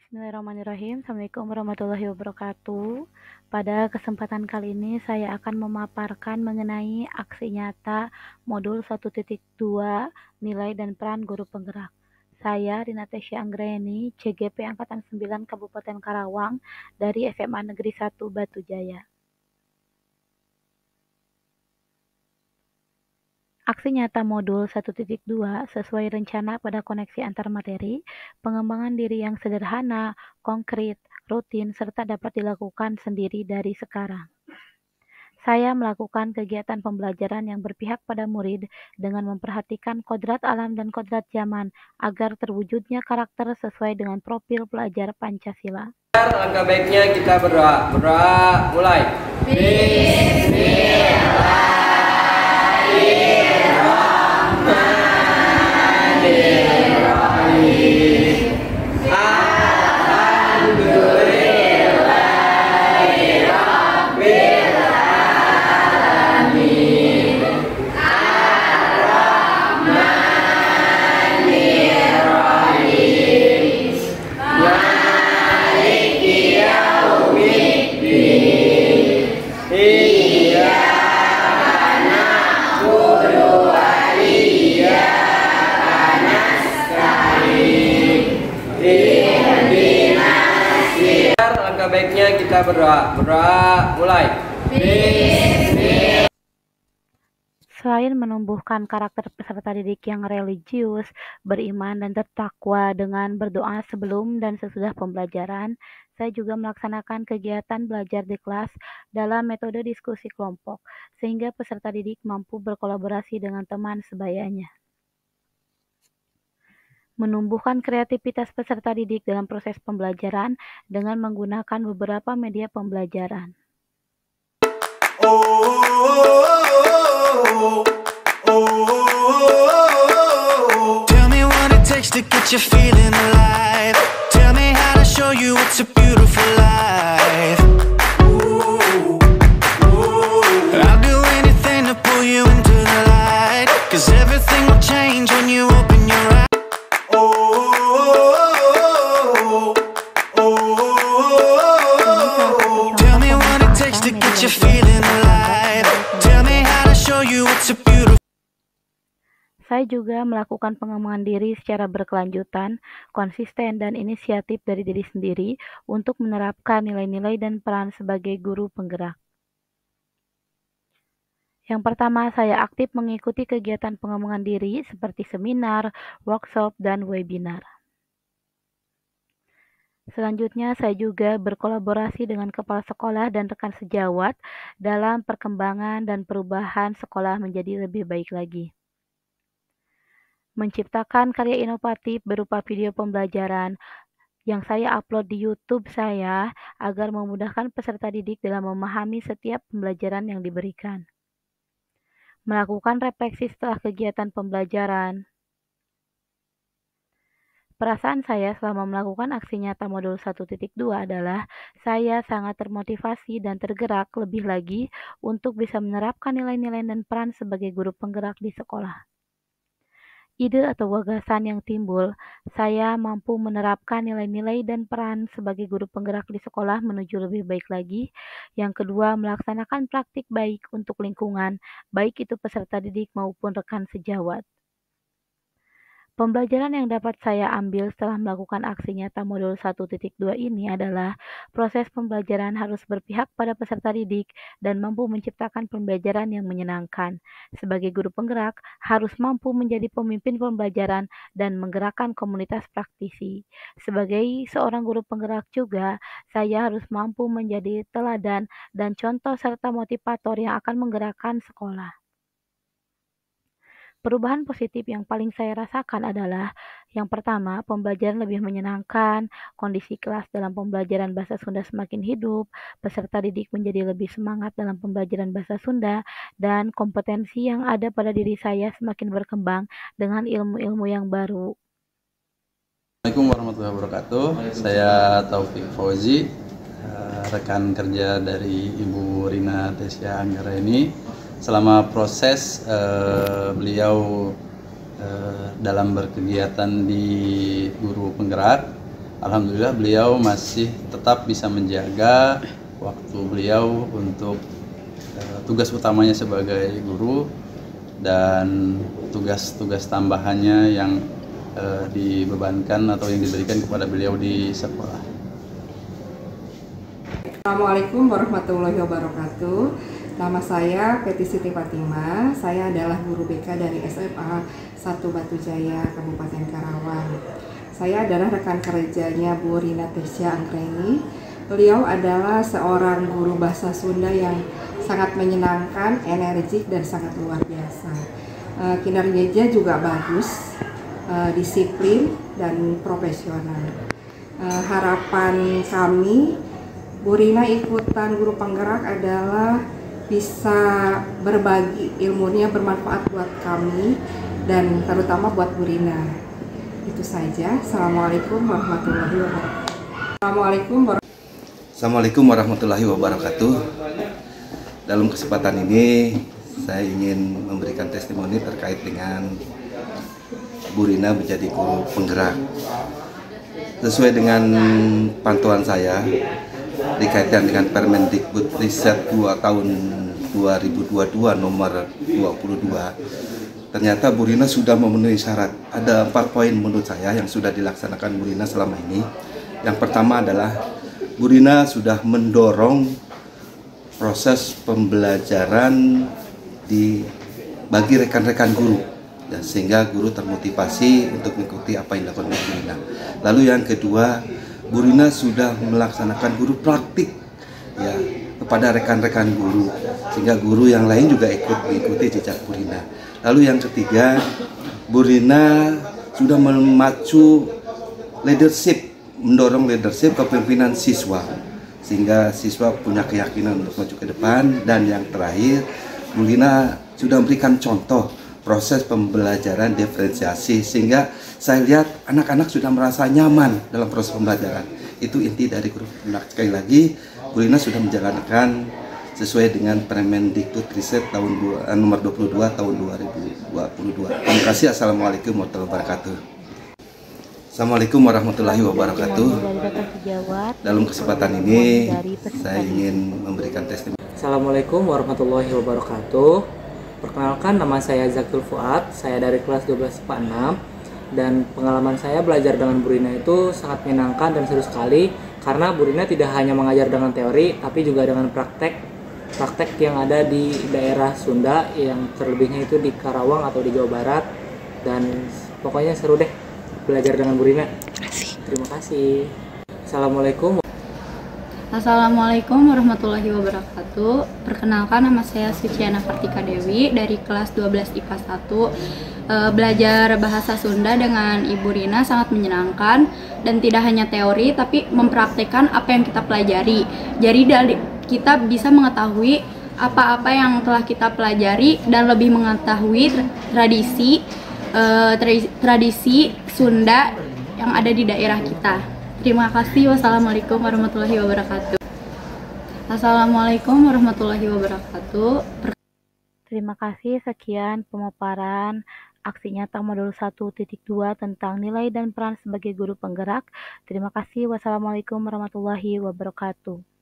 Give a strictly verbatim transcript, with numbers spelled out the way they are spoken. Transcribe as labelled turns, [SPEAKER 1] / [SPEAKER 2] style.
[SPEAKER 1] Bismillahirrahmanirrahim. Assalamualaikum warahmatullahi wabarakatuh. Pada kesempatan kali ini saya akan memaparkan mengenai aksi nyata modul satu titik dua nilai dan peran guru penggerak. Saya Rina Tesya Anggraeni, C G P Angkatan sembilan Kabupaten Karawang dari S M A Negeri satu Batu Jaya. Aksi nyata modul satu titik dua sesuai rencana pada koneksi antar materi, pengembangan diri yang sederhana, konkret, rutin, serta dapat dilakukan sendiri dari sekarang. Saya melakukan kegiatan pembelajaran yang berpihak pada murid dengan memperhatikan kodrat alam dan kodrat zaman agar terwujudnya karakter sesuai dengan profil pelajar Pancasila.
[SPEAKER 2] Langkah baiknya kita berdoa. Berdoa mulai. Bismillah. Langkah baiknya kita berdoa. Berdoa mulai.
[SPEAKER 1] Selain menumbuhkan karakter peserta didik yang religius, beriman, dan bertakwa dengan berdoa sebelum dan sesudah pembelajaran, saya juga melaksanakan kegiatan belajar di kelas dalam metode diskusi kelompok, sehingga peserta didik mampu berkolaborasi dengan teman sebayanya. Menumbuhkan kreativitas peserta didik dalam proses pembelajaran dengan menggunakan beberapa media pembelajaran.
[SPEAKER 3] Tell me what it takes to get you feeling alive. Tell me how to show you it's a beautiful life. I'll do anything to pull you into the light, 'cause everything will change when you open your eyes. Tell me what it takes to get you feeling alive. Tell me how to show you it's a beautiful.
[SPEAKER 1] Saya juga melakukan pengembangan diri secara berkelanjutan, konsisten, dan inisiatif dari diri sendiri untuk menerapkan nilai-nilai dan peran sebagai guru penggerak. Yang pertama, saya aktif mengikuti kegiatan pengembangan diri seperti seminar, workshop, dan webinar. Selanjutnya, saya juga berkolaborasi dengan kepala sekolah dan rekan sejawat dalam perkembangan dan perubahan sekolah menjadi lebih baik lagi. Menciptakan karya inovatif berupa video pembelajaran yang saya upload di YouTube saya agar memudahkan peserta didik dalam memahami setiap pembelajaran yang diberikan. Melakukan refleksi setelah kegiatan pembelajaran. Perasaan saya selama melakukan aksi nyata modul satu titik dua adalah saya sangat termotivasi dan tergerak lebih lagi untuk bisa menerapkan nilai-nilai dan peran sebagai guru penggerak di sekolah. Ide atau gagasan yang timbul, saya mampu menerapkan nilai-nilai dan peran sebagai guru penggerak di sekolah menuju lebih baik lagi. Yang kedua, melaksanakan praktik baik untuk lingkungan, baik itu peserta didik maupun rekan sejawat. Pembelajaran yang dapat saya ambil setelah melakukan aksi nyata modul satu titik dua ini adalah proses pembelajaran harus berpihak pada peserta didik dan mampu menciptakan pembelajaran yang menyenangkan. Sebagai guru penggerak, harus mampu menjadi pemimpin pembelajaran dan menggerakkan komunitas praktisi. Sebagai seorang guru penggerak juga, saya harus mampu menjadi teladan dan contoh serta motivator yang akan menggerakkan sekolah. Perubahan positif yang paling saya rasakan adalah yang pertama, pembelajaran lebih menyenangkan, kondisi kelas dalam pembelajaran bahasa Sunda semakin hidup, peserta didik menjadi lebih semangat dalam pembelajaran bahasa Sunda, dan kompetensi yang ada pada diri saya semakin berkembang dengan ilmu-ilmu yang baru.
[SPEAKER 4] Assalamualaikum warahmatullahi wabarakatuh. Saya Taufik Fauzi, rekan kerja dari Ibu Rina Tesya Anggraeni. Selama proses uh, beliau uh, dalam berkegiatan di guru penggerak, alhamdulillah beliau masih tetap bisa menjaga waktu beliau untuk uh, tugas utamanya sebagai guru dan tugas-tugas tambahannya yang uh, dibebankan atau yang diberikan kepada beliau di sekolah.
[SPEAKER 5] Assalamualaikum warahmatullahi wabarakatuh. Nama saya Peti Siti Fatima. Saya adalah guru B K dari S M A satu Batu Jaya, Kabupaten Karawang. Saya adalah rekan kerjanya Bu Rina Tesya Anggreni. Beliau adalah seorang guru bahasa Sunda yang sangat menyenangkan, energik, dan sangat luar biasa. Uh, kinerjanya juga bagus, uh, disiplin, dan profesional. Uh, harapan kami Bu Rina ikutan guru penggerak adalah bisa berbagi ilmunya bermanfaat buat kami dan terutama buat Bu Rina. Itu saja. Assalamualaikum warahmatullahi wabarakatuh. Assalamualaikum warahmatullahi
[SPEAKER 6] Assalamualaikum warahmatullahi wabarakatuh. Dalam kesempatan ini saya ingin memberikan testimoni terkait dengan Bu Rina menjadi guru penggerak. Sesuai dengan pantauan saya dikaitkan dengan Permendikbud Riset dua tahun dua ribu dua puluh dua nomor dua puluh dua, ternyata Bu Rina sudah memenuhi syarat. Ada empat poin menurut saya yang sudah dilaksanakan Bu Rina selama ini. Yang pertama adalah Bu Rina sudah mendorong proses pembelajaran di bagi rekan-rekan guru, ya, sehingga guru termotivasi untuk mengikuti apa yang dilakukan Bu Rina. Lalu yang kedua, Bu Rina sudah melaksanakan guru praktik, ya, kepada rekan-rekan guru, sehingga guru yang lain juga ikut mengikuti jejak Bu Rina. Lalu yang ketiga, Bu Rina sudah memacu leadership, mendorong leadership kepemimpinan siswa, sehingga siswa punya keyakinan untuk maju ke depan. Dan yang terakhir, Bu Rina sudah memberikan contoh proses pembelajaran diferensiasi, sehingga saya lihat anak-anak sudah merasa nyaman dalam proses pembelajaran. Itu inti dari guru. Nah, sekali lagi, Bu Rina sudah menjalankan sesuai dengan Permendikbud Riset tahun dua, nomor dua puluh dua tahun dua ribu dua puluh dua. Terima kasih. Assalamualaikum warahmatullahi wabarakatuh. Assalamualaikum warahmatullahi wabarakatuh. Dalam kesempatan ini saya ingin memberikan testimoni.
[SPEAKER 7] Assalamualaikum warahmatullahi wabarakatuh. Perkenalkan, nama saya Zakul Fuad. Saya dari kelas dua belas I P A enam. Dan pengalaman saya belajar dengan Bu Rina itu sangat menyenangkan dan seru sekali, karena Bu Rina tidak hanya mengajar dengan teori, tapi juga dengan praktek praktek yang ada di daerah Sunda, yang terlebihnya itu di Karawang atau di Jawa Barat. Dan pokoknya seru deh belajar dengan Bu Rina. Terima kasih. Assalamualaikum.
[SPEAKER 8] Assalamualaikum warahmatullahi wabarakatuh. Perkenalkan, nama saya Suciana Kartika Dewi dari kelas dua belas I P A satu. E, belajar bahasa Sunda dengan Ibu Rina sangat menyenangkan, dan tidak hanya teori tapi mempraktikkan apa yang kita pelajari. Jadi dari kita bisa mengetahui apa-apa yang telah kita pelajari dan lebih mengetahui tradisi e, tradisi Sunda yang ada di daerah kita. Terima kasih. Wassalamualaikum warahmatullahi wabarakatuh. Assalamualaikum warahmatullahi wabarakatuh.
[SPEAKER 1] Terima kasih. Sekian pemaparan aksi nyata modul satu titik dua tentang nilai dan peran sebagai guru penggerak. Terima kasih. Wassalamualaikum warahmatullahi wabarakatuh.